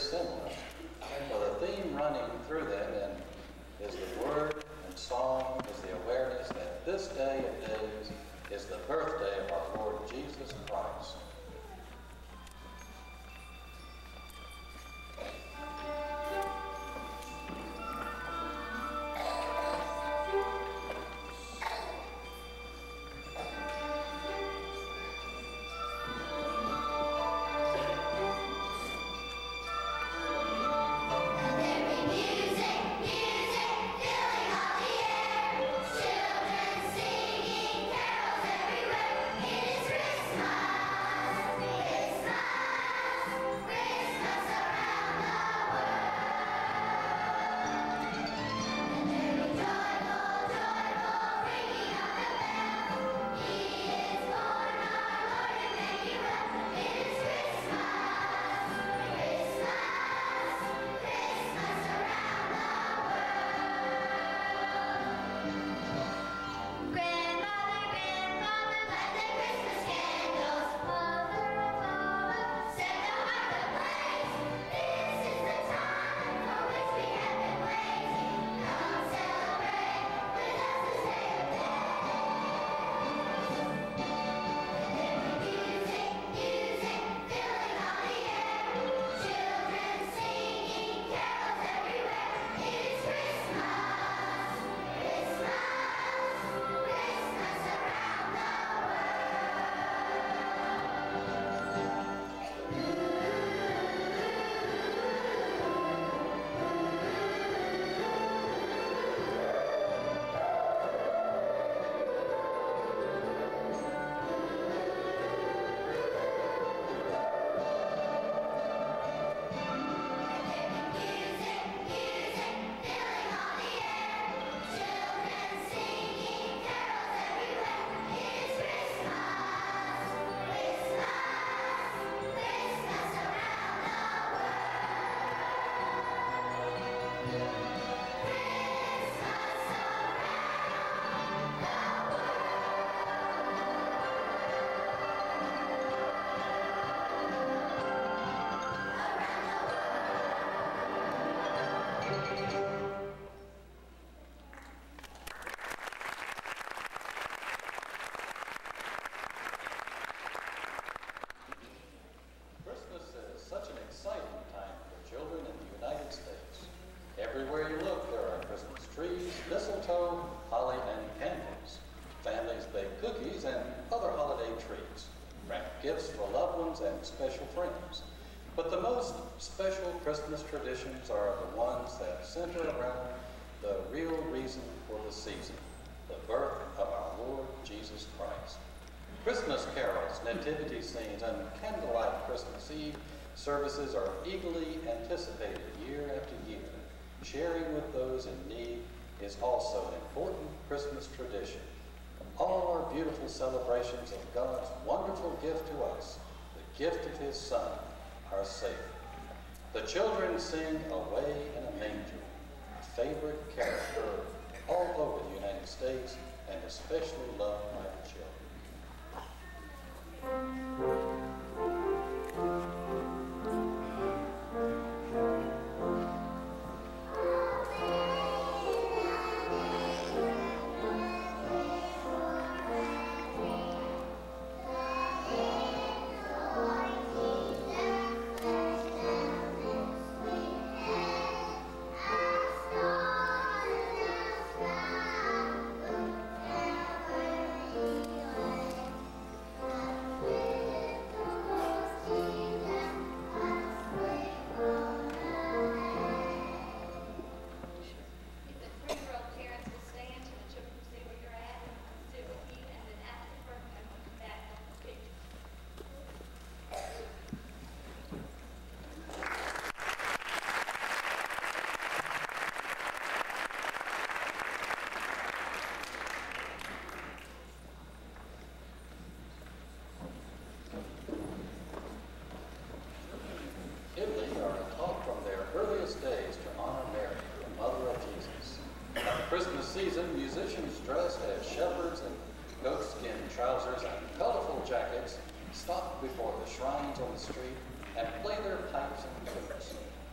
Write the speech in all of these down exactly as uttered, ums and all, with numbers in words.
similar, but the theme running through them and is the word and song, is the awareness that this day of days is the birthday of our Lord Jesus Christ. Traditions are the ones that center around the real reason for the season, the birth of our Lord Jesus Christ. Christmas carols, nativity scenes, and candlelight Christmas Eve services are eagerly anticipated year after year. Sharing with those in need is also an important Christmas tradition. All our beautiful celebrations of God's wonderful gift to us, the gift of His Son, our Savior. The children sing Away in a Manger, a favorite carol heard all over the United States and especially loved by the children. Season, musicians dressed as shepherds in goatskin trousers and colorful jackets stop before the shrines on the street and play their pipes and flutes.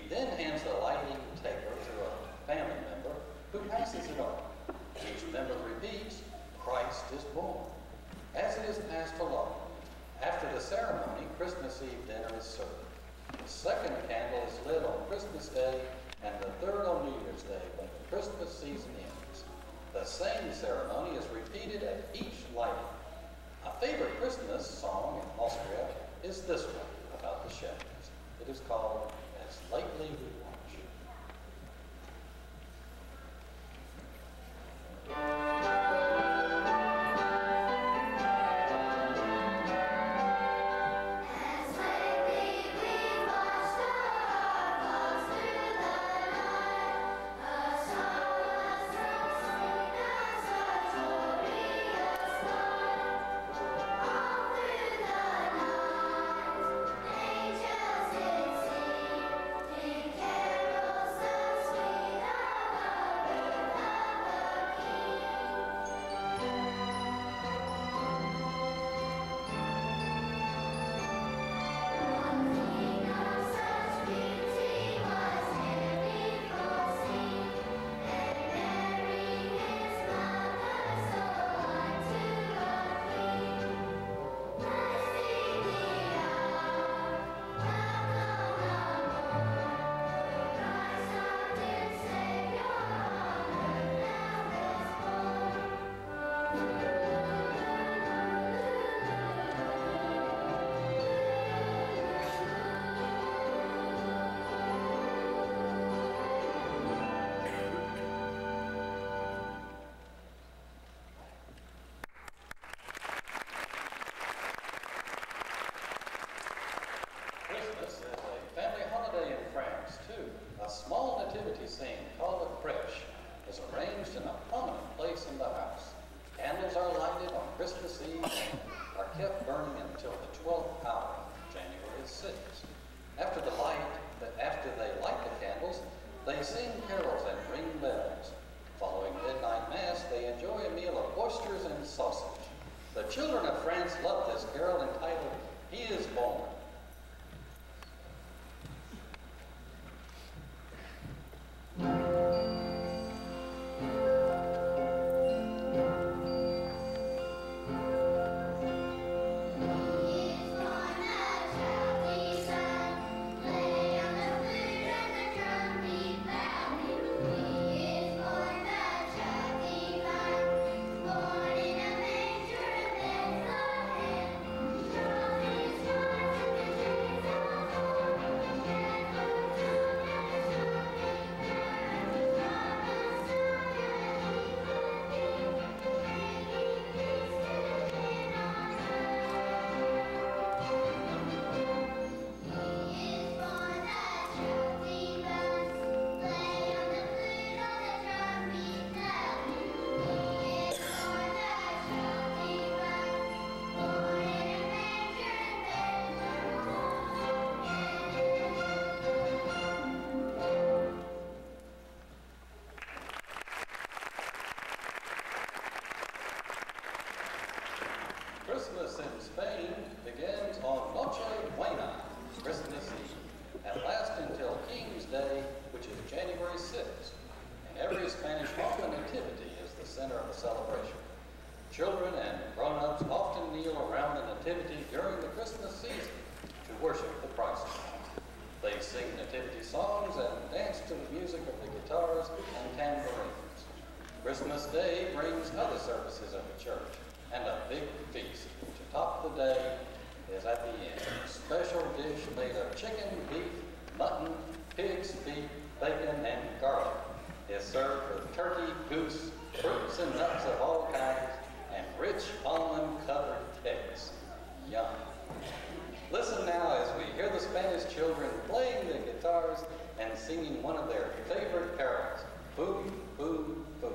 He then hands the lighting taper to a family member who passes it on. Each member repeats, "Christ is born," as it is passed along. After the ceremony, Christmas Eve dinner is served. The second candle is lit on Christmas Day and the third on New Year's Day when the Christmas season ends. The same ceremony is repeated at each lighting. A favorite Christmas song in Austria is this one about the shepherds. It is called "As Lately We Watch." Christmas is a family holiday in France, too. A small nativity scene called a crèche is arranged in a prominent place in the house. Candles are lighted on Christmas Eve and are kept burning until the twelfth hour, January sixth. After the light, after they light the candles, they sing carols and ring bells. Following midnight mass, they enjoy a meal of oysters and sausage. The children of France love this carol entitled "He is Born." Christmas in Spain begins on Noche Buena, Christmas Eve, and lasts until King's Day, which is January sixth. In every Spanish home, a nativity is the center of the celebration. Children and grown-ups often kneel around the nativity during the Christmas season to worship the Christ child. They sing nativity songs and dance to the music of the guitars and tambourines. Christmas Day brings other services of the church, and a big feast to top the day is at the end. A special dish made of chicken, beef, mutton, pig's feet, bacon, and garlic is served with turkey, goose, fruits and nuts of all kinds, and rich almond-covered cakes. Yum. Listen now as we hear the Spanish children playing the guitars and singing one of their favorite carols, "Boo, Boo, Boo."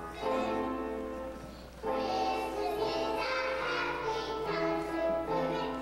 Christmas is a happy time to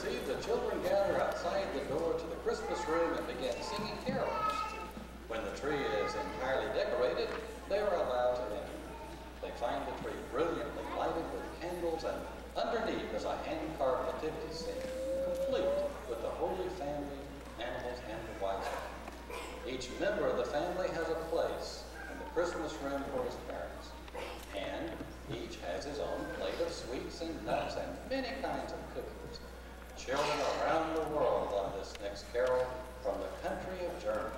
Eve, the children gather outside the door to the Christmas room and begin singing carols. When the tree is entirely decorated, they are allowed to enter. They find the tree brilliantly lighted with candles, and underneath is a hand-carved nativity scene, complete with the Holy Family, animals, and the wise men. Each member of the family has a place in the Christmas room for his parents, and each has his own plate of sweets and nuts and many kinds of cookies. Children around the world love this next carol from the country of Germany.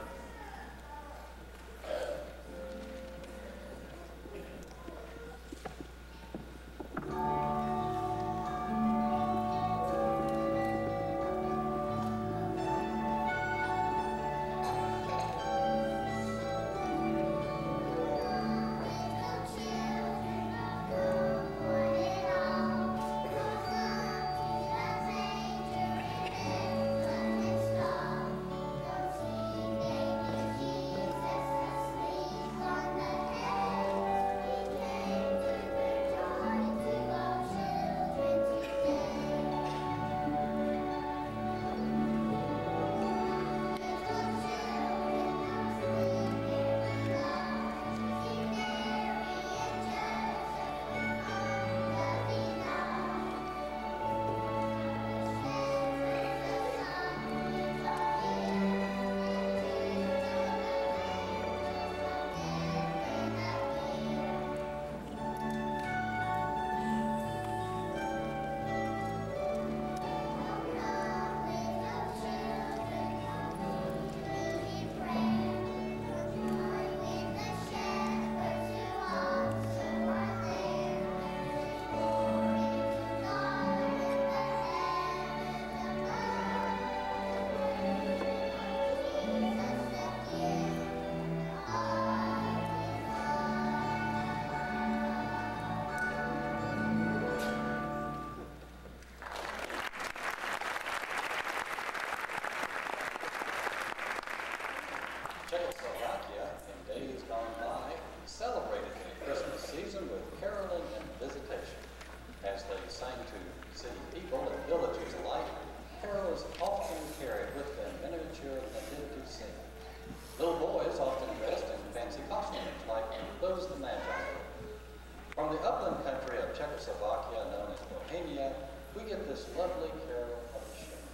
Czechoslovakia, in days gone by, celebrated the Christmas season with caroling and visitation. As they sang to city people and villagers alike, carols often carried with them miniature nativity scenes. Little boys often dressed in fancy costumes like those the Magi wore. From the upland country of Czechoslovakia, known as Bohemia, we get this lovely carol of the shepherds.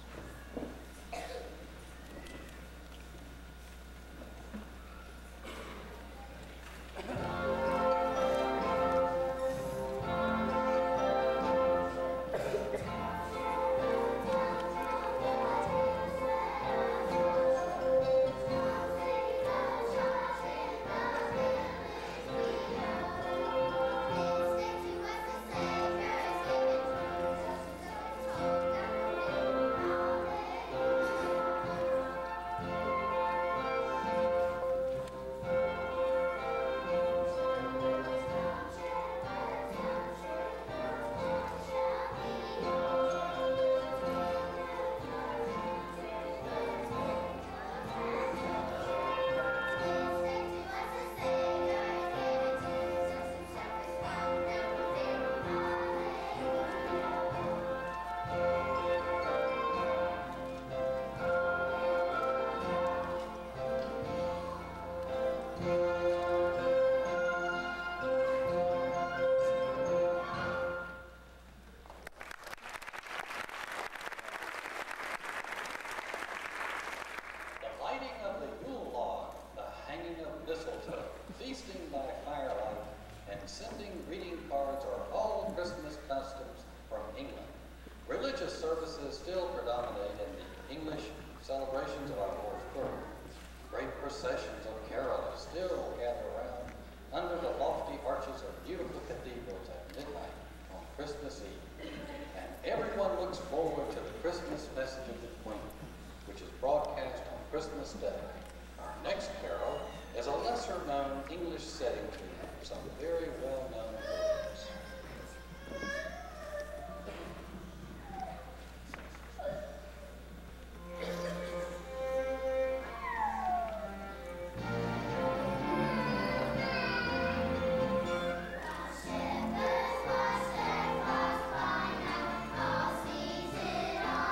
Feasting by firelight and sending greeting cards are all Christmas customs from England. Religious services still predominate in the English celebrations of our Lord's birth. Great processions of carolers still gather around under the lofty arches of beautiful cathedrals at midnight on Christmas Eve. And everyone looks forward to the Christmas message of the Queen, which is broadcast on Christmas Day. Our next carol is a lesser-known English setting to some very well-known words. Shepherds watch their flocks by night, all season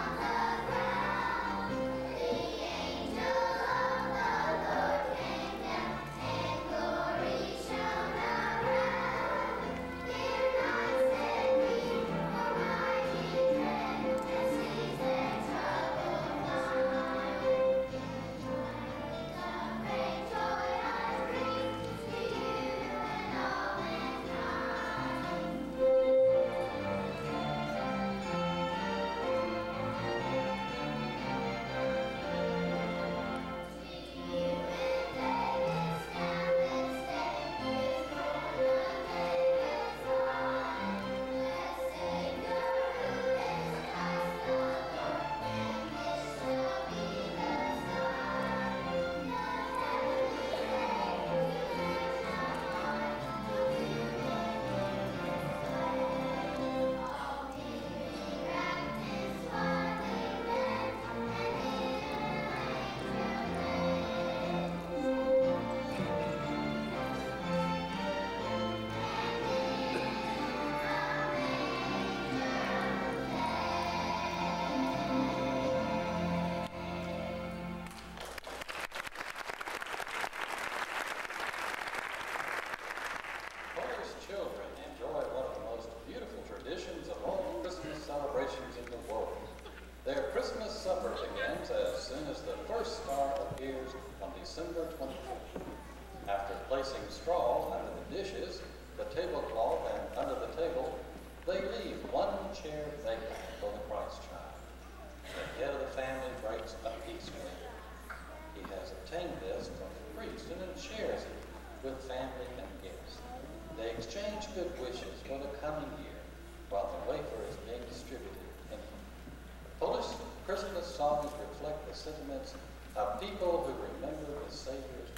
tradition is the first star appears on December twenty-fourth. After placing straw under the dishes, the tablecloth, and under the table, they leave one chair vacant for the Christ child. The head of the family breaks a peace ring. He has obtained this from the priest and then shares it with family and guests. They exchange good wishes for the coming year while the wafer is being distributed in them. Polish Christmas songs reflect the sentiments of people who remember the Savior's